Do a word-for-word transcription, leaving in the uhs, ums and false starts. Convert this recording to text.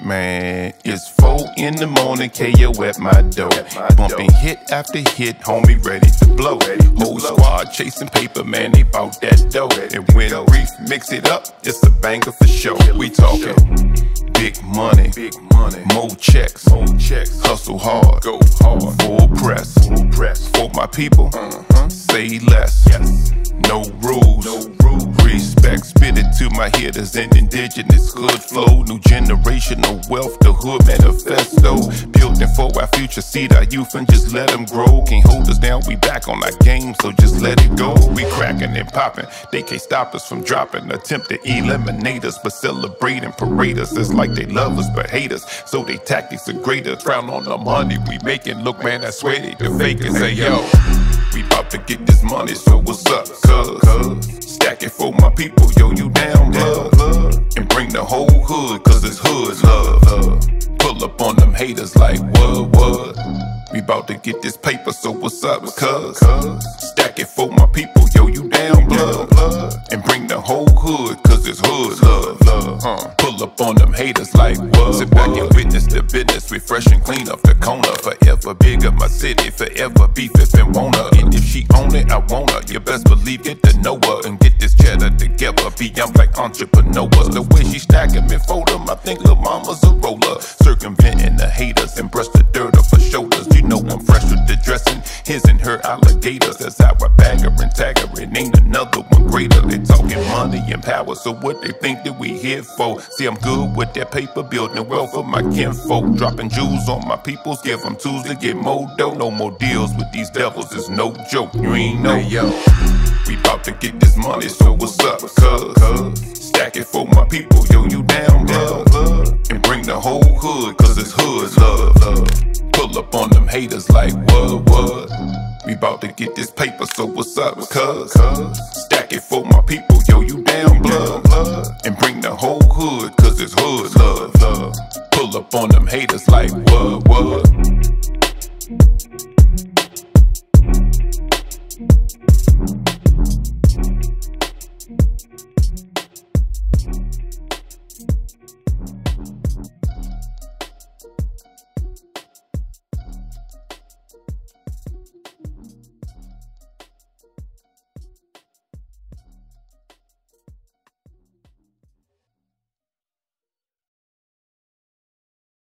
Man, it's four in the morning, K O at my door. Bumping hit after hit, homie ready to blow. Whole squad chasing paper, man, they bout that dough. And when Reef mix it up, it's a banger for sure. We talking big money, big money, more checks, more checks. Hustle hard, go hard, full press, full press. For my people, uh-huh. Say less. Yes. No rules, no rules. Respect, spit it to my hitters and indigenous hood flow. New generational wealth, the hood manifesto. Building for our future, seed our youth and just let them grow. Can't hold us down, we back on our game, so just let it go. We cracking and popping, they can't stop us from dropping. Attempt to eliminate us, but celebrate and parade us. It's like they love us but hate us, so they tactics are greater. Frown on the money we making, look man, I swear they the fake and say yo, we bout to get this money, so what's up, cuz? Stack it for my people, yo, you down, blood? And bring the whole hood, cause it's hood love. Pull up on them haters like what, what? We bout to get this paper, so what's up, cuz? Stack it for my people, yo, you down, blood? And bring the whole hood, cause it's hood love. Huh. Pull up on them haters like what? Sit back and witness the business, we fresh and clean up the corner. Forever bigger, my city, forever beef if and want her. And if she own it, I want her. You best believe, get to know her and get this cheddar together. Be I'm like entrepreneurs. The way she stacking me for them, I think lil' mama's a roller. Circumventing the haters and brush the dirt off her shoulders. You know I'm fresh with the dressing, his and her alligators. That's how I bag her and tag her, and ain't another one greater. They talking money and power, so what they think that we here for? See, I'm good with that paper, building wealth for my kinfolk. Dropping jewels on my peoples, give them tools to get more dough. No more deals with these devils, it's no joke. You ain't know, yo. We bout to get this money, so what's up, cuz? Stack it for my people, yo, you down, blood? And bring the whole hood, cause it's hood love. Pull up on them haters like what, what? We bout to get this paper, so what's up, cuz? Stack it for my people, yo, you down, blood? And bring the whole hood, cause it's hood love. Pull up on them haters like what, what?